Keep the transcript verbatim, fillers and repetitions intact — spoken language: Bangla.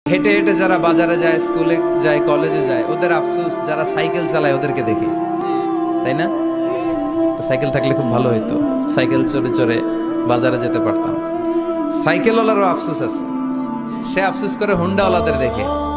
হেঁটে হেঁটে যারা বাজারে যায়, স্কুলে যায়, কলেজে যায়, ওদের আফসোস যারা সাইকেল চালায় ওদেরকে দেখে, তাই না? সাইকেল থাকলে খুব ভালো হইতো, সাইকেল চড়ে চড়ে বাজারে যেতে পারতাম। সাইকেলওয়ালারও আফসোস আছে, সে আফসোস করে হুন্ডাওয়ালাদের দেখে।